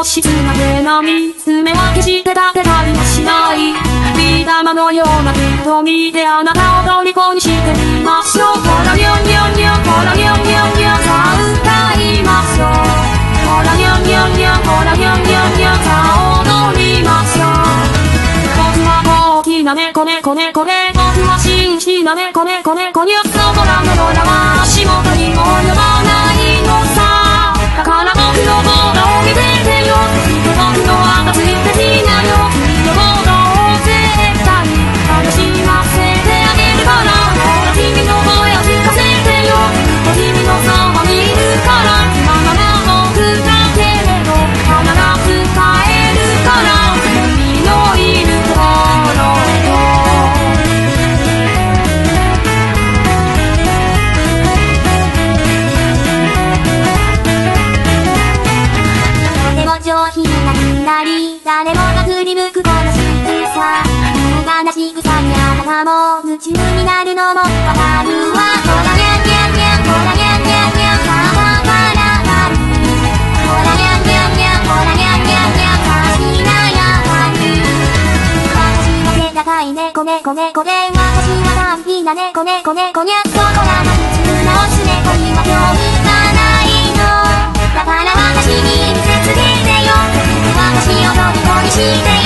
の質なげな見つめは決して立てたりもしないビー玉のような瞳であなたを虜にしてみましょう。ほらニョンニョンニョン、ほらニョンニョンニョン、さあ歌いましょう。ほらニョンニョンニョン、ほらニョンニョンニョン、さあ踊りましょう。僕は大きな猫猫猫で、僕は紳士な猫猫猫にゃっと空の空は足元にも及ばないのさ。だから僕のボードを見ててよ。僕のはついてきなよ。君のボードを絶対楽しませてあげるから。ほら君の声を聞かせてよ。君のそばにいるから。ままな僕だけれど必ず帰るから。君のいるところへよ。上品なくなり誰もが振り向くこの仕草優雅な仕草にあなたも夢中になるのもわかるわ。ほらニャンニャンニャン、ほらニャンニャンニャン、さあ笑がる。ほらニャンニャンニャン、ほらニャンニャンニャン、さあしなやかに。私は背高い猫猫猫で、私はダンディな猫猫猫にゃっとこらの普通のオス猫には興味がないの。だから私に見せつけてよ。私を虜にしてよ。